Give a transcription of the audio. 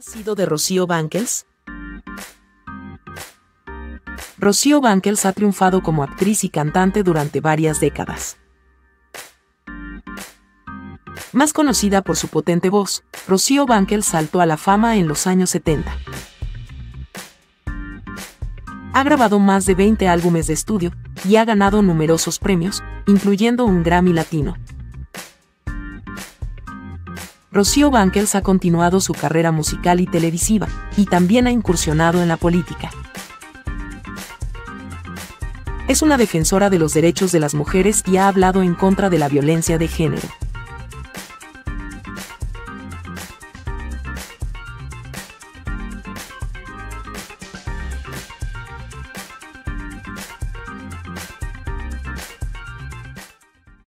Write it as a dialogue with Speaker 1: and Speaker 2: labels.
Speaker 1: ha sido de Rocío Banquels? Rocío Banquels ha triunfado como actriz y cantante durante varias décadas. Más conocida por su potente voz, Rocío Banquels saltó a la fama en los años 70. Ha grabado más de 20 álbumes de estudio y ha ganado numerosos premios, incluyendo un Grammy Latino. Rocío Banquels ha continuado su carrera musical y televisiva, y también ha incursionado en la política. Es una defensora de los derechos de las mujeres y ha hablado en contra de la violencia de género.